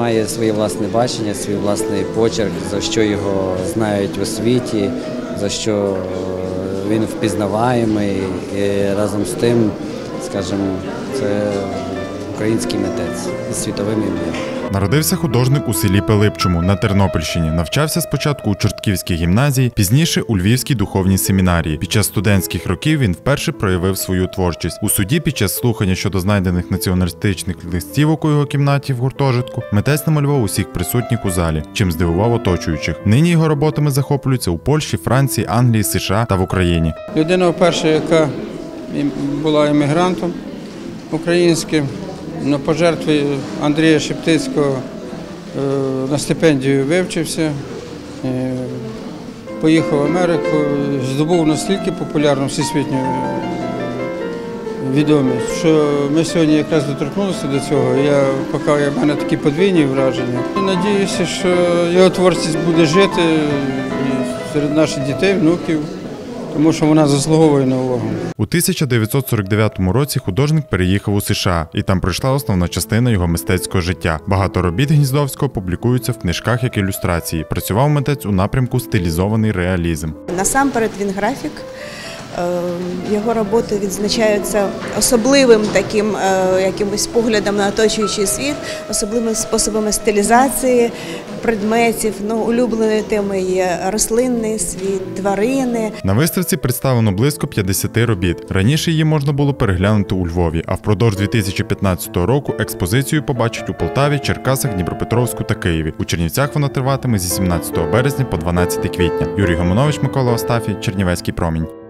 має своє власне бачення, свій власний почерк, за що його знають у світі, за що він впізнаваємий. І разом з тим, скажімо, це український митець із світовим ім'ям. Народився художник у селі Пилипчому на Тернопільщині. Навчався спочатку у Чортківській гімназії, пізніше у Львівській духовній семінарії. Під час студентських років він вперше проявив свою творчість. У суді під час слухання щодо знайдених націоналістичних листівок у його кімнаті в гуртожитку митець намалював усіх присутніх у залі, чим здивував оточуючих. Нині його роботами захоплюються у Польщі, Франції, Англії, США та в Україні. Людина вперше, яка була емігрантом українським, на пожертві Андрія Шептицького на стипендію вивчився, поїхав в Америку, здобув настільки популярну всесвітню відомість, що ми сьогодні якраз доторкнулися до цього. В мене такі подвійні враження. І надіюся, що його творчість буде жити серед наших дітей, внуків, тому що вона заслуговує на увагу. У 1949 році художник переїхав у США, і там пройшла основна частина його мистецького життя. Багато робіт Гніздовського публікуються в книжках як ілюстрації. Працював митець у напрямку стилізований реалізм. Насамперед він графік. Його роботи відзначаються особливим таким якимось поглядом на оточуючий світ, особливими способами стилізації предметів. Улюбленою темою є рослинний світ, тварини. На виставці представлено близько 50 робіт. Раніше її можна було переглянути у Львові, а впродовж 2015 року експозицію побачать у Полтаві, Черкасах, Дніпропетровську та Києві. У Чернівцях вона триватиме зі 17 березня по 12 квітня. Юрій Гомонович, Микола Остафій, Чернівецький промінь.